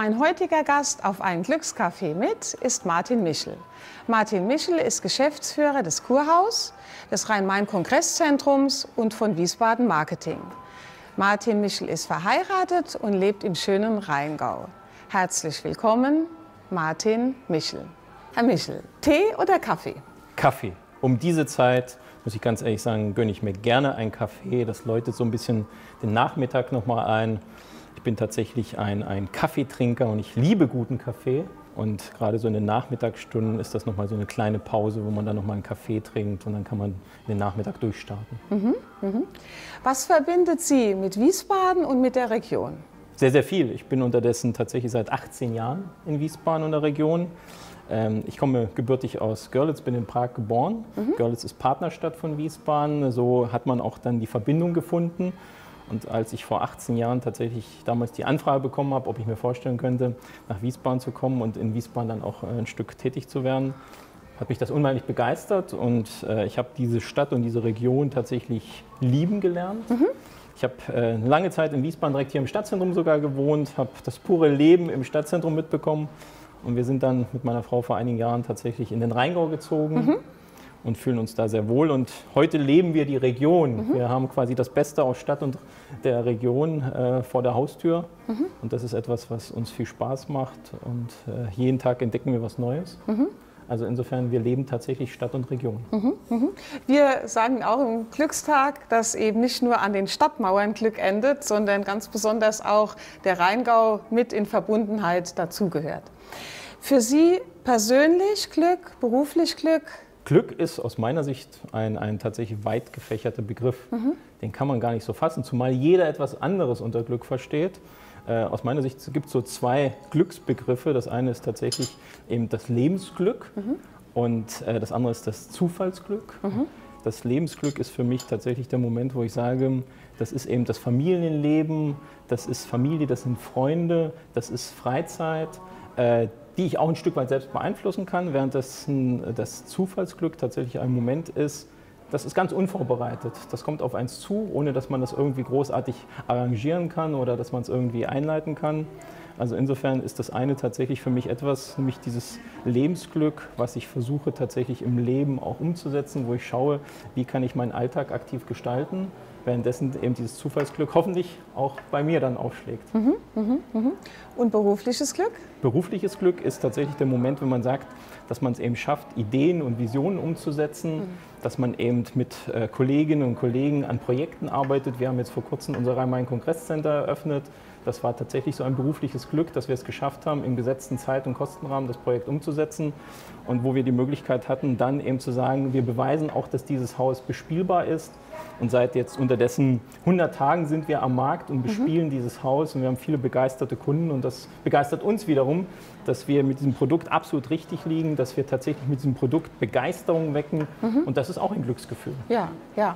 Mein heutiger Gast auf ein Glückscafé mit ist Martin Michel. Martin Michel ist Geschäftsführer des Kurhaus, des Rhein-Main-Kongresszentrums und von Wiesbaden Marketing. Martin Michel ist verheiratet und lebt im schönen Rheingau. Herzlich willkommen, Martin Michel. Herr Michel, Tee oder Kaffee? Kaffee. Um diese Zeit, muss ich ganz ehrlich sagen, gönne ich mir gerne einen Kaffee. Das läutet so ein bisschen den Nachmittag nochmal ein. Ich bin tatsächlich ein Kaffeetrinker und ich liebe guten Kaffee. Und gerade so in den Nachmittagsstunden ist das nochmal so eine kleine Pause, wo man dann nochmal einen Kaffee trinkt und dann kann man den Nachmittag durchstarten. Was verbindet Sie mit Wiesbaden und mit der Region? Sehr, sehr viel. Ich bin unterdessen tatsächlich seit 18 Jahren in Wiesbaden und der Region. Ich komme gebürtig aus Görlitz, bin in Prag geboren. Görlitz ist Partnerstadt von Wiesbaden. So hat man auch dann die Verbindung gefunden. Und als ich vor 18 Jahren tatsächlich damals die Anfrage bekommen habe, ob ich mir vorstellen könnte, nach Wiesbaden zu kommen und in Wiesbaden dann auch ein Stück tätig zu werden, hat mich das unheimlich begeistert. Und ich habe diese Stadt und diese Region tatsächlich lieben gelernt. Ich habe lange Zeit in Wiesbaden direkt hier im Stadtzentrum sogar gewohnt, habe das pure Leben im Stadtzentrum mitbekommen. Und wir sind dann mit meiner Frau vor einigen Jahren tatsächlich in den Rheingau gezogen und fühlen uns da sehr wohl. Und heute leben wir die Region. Wir haben quasi das Beste aus Stadt und der Region vor der Haustür. Und das ist etwas, was uns viel Spaß macht. Und jeden Tag entdecken wir was Neues. Also insofern, wir leben tatsächlich Stadt und Region. Wir sagen auch im Glückstag, dass eben nicht nur an den Stadtmauern Glück endet, sondern ganz besonders auch der Rheingau mit in Verbundenheit dazugehört. Für Sie persönlich Glück, beruflich Glück? Glück ist aus meiner Sicht ein tatsächlich weit gefächerter Begriff. Den kann man gar nicht so fassen, zumal jeder etwas anderes unter Glück versteht. Aus meiner Sicht gibt es so zwei Glücksbegriffe. Das eine ist tatsächlich eben das Lebensglück und das andere ist das Zufallsglück. Das Lebensglück ist für mich tatsächlich der Moment, wo ich sage, das ist eben das Familienleben, das ist Familie, das sind Freunde, das ist Freizeit, die ich auch ein Stück weit selbst beeinflussen kann, während das Zufallsglück tatsächlich ein Moment ist, das ist ganz unvorbereitet. Das kommt auf eins zu, ohne dass man das irgendwie großartig arrangieren kann oder dass man es irgendwie einleiten kann. Also insofern ist das eine tatsächlich für mich etwas, nämlich dieses Lebensglück, was ich versuche tatsächlich im Leben auch umzusetzen, wo ich schaue, wie kann ich meinen Alltag aktiv gestalten, währenddessen eben dieses Zufallsglück hoffentlich auch bei mir dann aufschlägt. Und berufliches Glück? Berufliches Glück ist tatsächlich der Moment, wenn man sagt, dass man es eben schafft, Ideen und Visionen umzusetzen, dass man eben mit Kolleginnen und Kollegen an Projekten arbeitet. Wir haben jetzt vor kurzem unser Rhein-Main-Kongresscenter eröffnet. Das war tatsächlich so ein berufliches Glück, dass wir es geschafft haben, im gesetzten Zeit- und Kostenrahmen das Projekt umzusetzen und wo wir die Möglichkeit hatten, dann eben zu sagen, wir beweisen auch, dass dieses Haus bespielbar ist. Und seit jetzt unterdessen 100 Tagen sind wir am Markt und bespielen dieses Haus und wir haben viele begeisterte Kunden und das begeistert uns wiederum, dass wir mit diesem Produkt absolut richtig liegen, dass wir tatsächlich mit diesem Produkt Begeisterung wecken und das ist auch ein Glücksgefühl. Ja,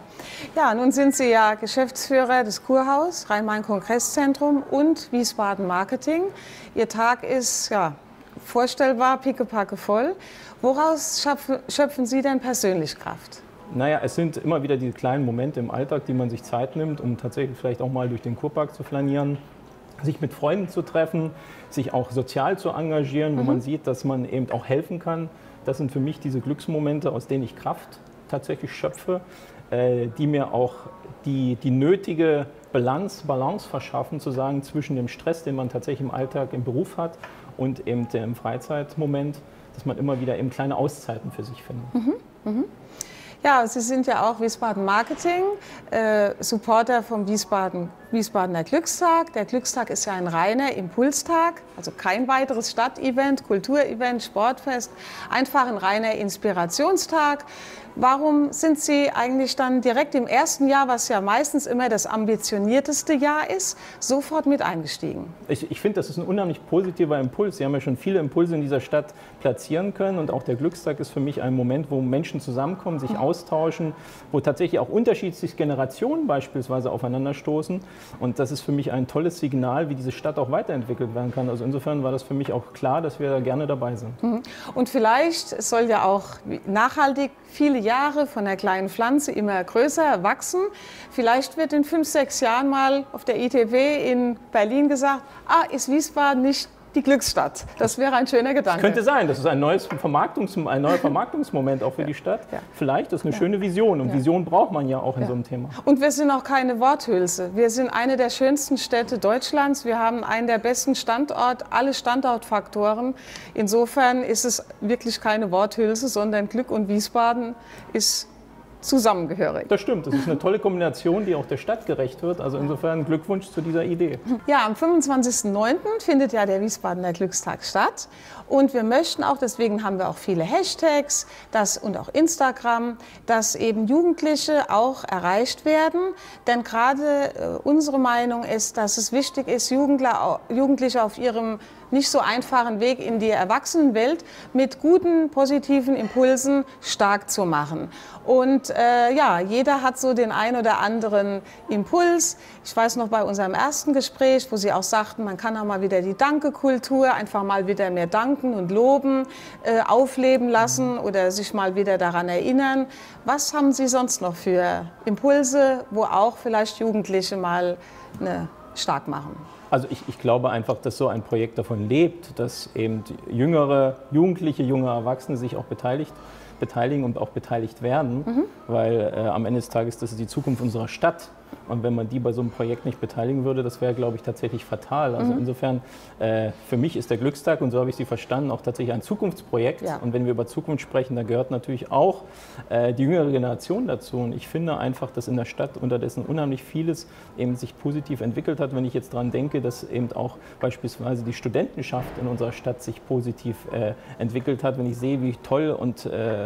nun sind Sie ja Geschäftsführer des Kurhaus, Rhein-Main-Kongresszentrrum und Wiesbaden Marketing. Ihr Tag ist vorstellbar pickepacke voll. Woraus schöpfen Sie denn persönlich Kraft? Naja, es sind immer wieder die kleinen Momente im Alltag, die man sich Zeit nimmt, um tatsächlich vielleicht auch mal durch den Kurpark zu flanieren, sich mit Freunden zu treffen, sich auch sozial zu engagieren, wo man sieht, dass man eben auch helfen kann. Das sind für mich diese Glücksmomente, aus denen ich Kraft tatsächlich schöpfe, die mir auch die nötige Balance verschaffen, zu sagen, zwischen dem Stress, den man tatsächlich im Alltag im Beruf hat und eben dem Freizeitmoment, dass man immer wieder eben kleine Auszeiten für sich findet. Ja, Sie sind ja auch Wiesbaden Marketing, Supporter vom Wiesbadener Glückstag. Der Glückstag ist ja ein reiner Impulstag, also kein weiteres Stadtevent, Kulturevent, Sportfest, einfach ein reiner Inspirationstag. Warum sind Sie eigentlich dann direkt im ersten Jahr, was ja meistens immer das ambitionierteste Jahr ist, sofort mit eingestiegen? Ich finde, das ist ein unheimlich positiver Impuls. Sie haben ja schon viele Impulse in dieser Stadt platzieren können und auch der Glückstag ist für mich ein Moment, wo Menschen zusammenkommen, sich austauschen, wo tatsächlich auch unterschiedliche Generationen beispielsweise aufeinanderstoßen und das ist für mich ein tolles Signal, wie diese Stadt auch weiterentwickelt werden kann. Also insofern war das für mich auch klar, dass wir da gerne dabei sind. Und vielleicht soll ja auch nachhaltig viele Jahre von einer kleinen Pflanze immer größer wachsen. Vielleicht wird in 5, 6 Jahren mal auf der ITW in Berlin gesagt, ist Wiesbaden nicht die Glücksstadt. Das wäre ein schöner Gedanke. Könnte sein, das ist ein neuer Vermarktungsmoment auch für die Stadt. Ja. Vielleicht, das ist eine schöne Vision. Und Vision braucht man ja auch in so einem Thema. Und wir sind auch keine Worthülse. Wir sind eine der schönsten Städte Deutschlands. Wir haben einen der besten Standorte, alle Standortfaktoren. Insofern ist es wirklich keine Worthülse, sondern Glück und Wiesbaden ist zusammengehörig. Das stimmt, das ist eine tolle Kombination, die auch der Stadt gerecht wird. Also insofern Glückwunsch zu dieser Idee. Ja, am 25.09. findet ja der Wiesbadener Glückstag statt. Und wir möchten auch, deswegen haben wir auch viele Hashtags und auch Instagram, dass eben Jugendliche auch erreicht werden. Denn gerade unsere Meinung ist, dass es wichtig ist, Jugendliche auf ihrem nicht so einfachen Weg in die Erwachsenenwelt mit guten, positiven Impulsen stark zu machen. Und ja, jeder hat so den ein oder anderen Impuls. Ich weiß noch bei unserem ersten Gespräch, wo Sie auch sagten, man kann auch mal wieder die Danke-Kultur, einfach mal wieder mehr danken und loben, aufleben lassen oder sich mal wieder daran erinnern. Was haben Sie sonst noch für Impulse, wo auch vielleicht Jugendliche mal stark machen? Also ich glaube einfach, dass so ein Projekt davon lebt, dass eben jüngere Jugendliche, junge Erwachsene sich auch beteiligen und auch beteiligt werden, weil am Ende des Tages das ist die Zukunft unserer Stadt. Und wenn man die bei so einem Projekt nicht beteiligen würde, das wäre, glaube ich, tatsächlich fatal. Also insofern, für mich ist der Glückstag, und so habe ich Sie verstanden, auch tatsächlich ein Zukunftsprojekt. Ja. Und wenn wir über Zukunft sprechen, da gehört natürlich auch die jüngere Generation dazu. Und ich finde einfach, dass in der Stadt unterdessen unheimlich vieles eben sich positiv entwickelt hat. Wenn ich jetzt daran denke, dass eben auch beispielsweise die Studentenschaft in unserer Stadt sich positiv entwickelt hat. Wenn ich sehe, wie toll und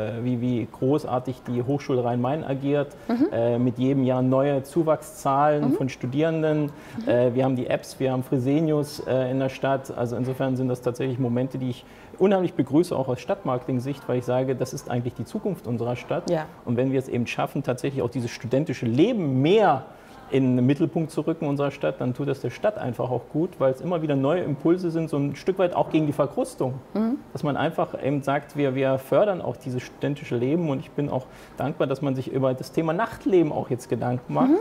wie großartig die Hochschule Rhein-Main agiert, mit jedem Jahr neue Zuwachszahlen von Studierenden. Wir haben die Apps, wir haben Fresenius in der Stadt. Also insofern sind das tatsächlich Momente, die ich unheimlich begrüße, auch aus Stadtmarketing-Sicht, weil ich sage, das ist eigentlich die Zukunft unserer Stadt. Ja. Und wenn wir es eben schaffen, tatsächlich auch dieses studentische Leben mehr in den Mittelpunkt zu rücken unserer Stadt, dann tut das der Stadt einfach auch gut, weil es immer wieder neue Impulse sind, so ein Stück weit auch gegen die Verkrustung. Dass man einfach eben sagt, wir fördern auch dieses studentische Leben, und ich bin auch dankbar, dass man sich über das Thema Nachtleben auch jetzt Gedanken macht,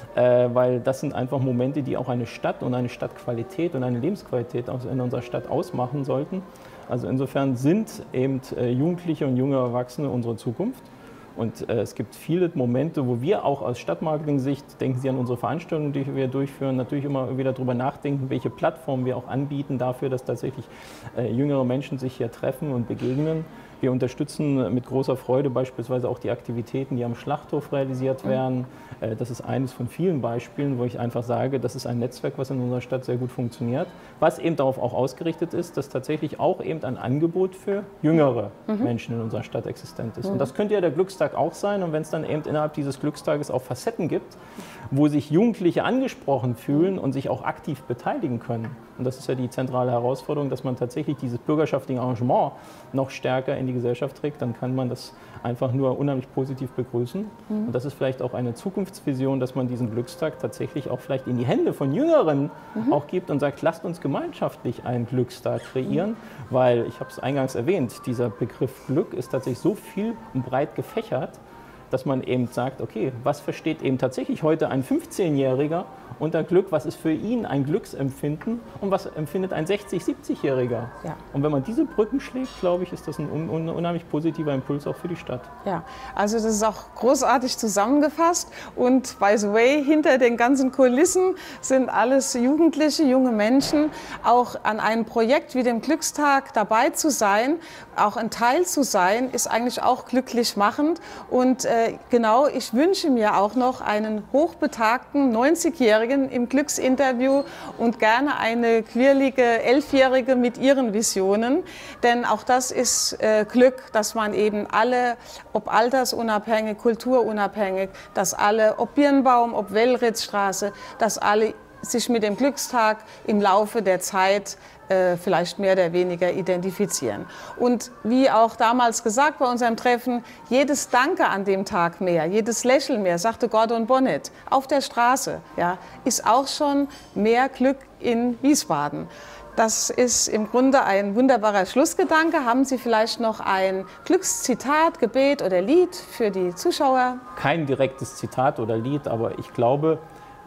weil das sind einfach Momente, die auch eine Stadt und eine Stadtqualität und eine Lebensqualität in unserer Stadt ausmachen sollten. Also insofern sind eben Jugendliche und junge Erwachsene unsere Zukunft. Und es gibt viele Momente, wo wir auch aus Stadtmarketing-Sicht, denken Sie an unsere Veranstaltungen, die wir durchführen, natürlich immer wieder darüber nachdenken, welche Plattformen wir auch anbieten dafür, dass tatsächlich jüngere Menschen sich hier treffen und begegnen. Wir unterstützen mit großer Freude beispielsweise auch die Aktivitäten, die am Schlachthof realisiert werden. Das ist eines von vielen Beispielen, wo ich einfach sage, das ist ein Netzwerk, was in unserer Stadt sehr gut funktioniert, was eben darauf auch ausgerichtet ist, dass tatsächlich auch eben ein Angebot für jüngere Menschen in unserer Stadt existent ist. Und das könnte ja der Glückstag auch sein. Und wenn es dann eben innerhalb dieses Glückstages auch Facetten gibt, wo sich Jugendliche angesprochen fühlen und sich auch aktiv beteiligen können. Und das ist ja die zentrale Herausforderung, dass man tatsächlich dieses bürgerschaftliche Engagement noch stärker in die Gesellschaft trägt, dann kann man das einfach nur unheimlich positiv begrüßen. Und das ist vielleicht auch eine Zukunftsvision, dass man diesen Glückstag tatsächlich auch vielleicht in die Hände von Jüngeren auch gibt und sagt, lasst uns gemeinschaftlich einen Glückstag kreieren, weil, ich habe es eingangs erwähnt, dieser Begriff Glück ist tatsächlich so viel und breit gefächert, dass man eben sagt, okay, was versteht eben tatsächlich heute ein 15-Jähriger unter Glück, was ist für ihn ein Glücksempfinden und was empfindet ein 60-, 70-Jähriger? Ja. Und wenn man diese Brücken schlägt, glaube ich, ist das ein unheimlich positiver Impuls auch für die Stadt. Ja, also das ist auch großartig zusammengefasst, und by the way, hinter den ganzen Kulissen sind alles Jugendliche, junge Menschen. Auch an einem Projekt wie dem Glückstag dabei zu sein, auch ein Teil zu sein, ist eigentlich auch glücklich machend. Und genau, ich wünsche mir auch noch einen hochbetagten 90-Jährigen im Glücksinterview und gerne eine quirlige 11-Jährige mit ihren Visionen. Denn auch das ist Glück, dass man eben alle, ob altersunabhängig, kulturunabhängig, dass alle, ob Birnbaum, ob Wellritzstraße, dass alle sich mit dem Glückstag im Laufe der Zeit vielleicht mehr oder weniger identifizieren. Und wie auch damals gesagt bei unserem Treffen, jedes Danke an dem Tag mehr, jedes Lächeln mehr, sagte Gordon Bonnet, auf der Straße, ja, ist auch schon mehr Glück in Wiesbaden. Das ist im Grunde ein wunderbarer Schlussgedanke. Haben Sie vielleicht noch ein Glückszitat, Gebet oder Lied für die Zuschauer? Kein direktes Zitat oder Lied, aber ich glaube,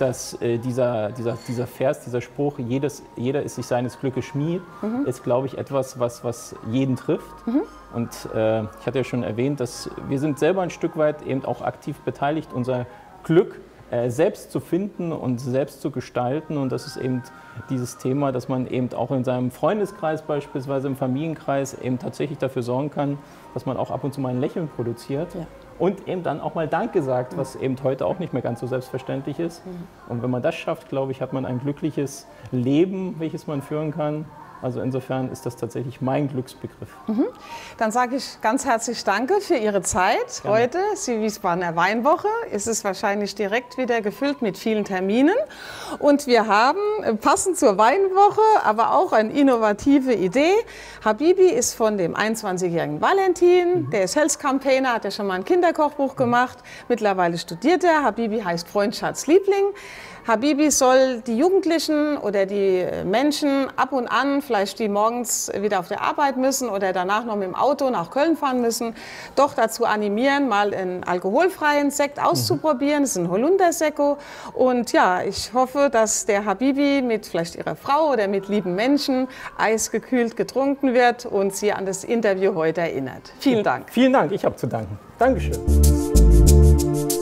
dass dieser Vers, dieser Spruch, jeder ist sich seines Glückes Schmied, ist, glaube ich, etwas, was jeden trifft. Und ich hatte ja schon erwähnt, dass wir sind selber ein Stück weit eben auch aktiv beteiligt, unser Glück selbst zu finden und selbst zu gestalten. Und das ist eben dieses Thema, dass man eben auch in seinem Freundeskreis beispielsweise, im Familienkreis eben tatsächlich dafür sorgen kann, dass man auch ab und zu mal ein Lächeln produziert. Ja. Und eben dann auch mal Danke sagt, was eben heute auch nicht mehr ganz so selbstverständlich ist. Und wenn man das schafft, glaube ich, hat man ein glückliches Leben, welches man führen kann. Also insofern ist das tatsächlich mein Glücksbegriff. Dann sage ich ganz herzlich Danke für Ihre Zeit heute. Die Wiesbadener Weinwoche ist es wahrscheinlich direkt wieder gefüllt mit vielen Terminen. Und wir haben passend zur Weinwoche aber auch eine innovative Idee. Habibi ist von dem 21-jährigen Valentin, der ist Health Campaigner, hat ja schon mal ein Kinderkochbuch gemacht. Mittlerweile studiert er. Habibi heißt Freund, Schatz, Liebling. Habibi soll die Jugendlichen oder die Menschen ab und an, vielleicht die morgens wieder auf der Arbeit müssen oder danach noch mit dem Auto nach Köln fahren müssen, doch dazu animieren, mal einen alkoholfreien Sekt auszuprobieren. Das ist ein Holundersekko. Und ja, ich hoffe, dass der Habibi mit vielleicht ihrer Frau oder mit lieben Menschen eisgekühlt getrunken wird und sie an das Interview heute erinnert. Vielen Dank. Vielen Dank, ich habe zu danken. Dankeschön.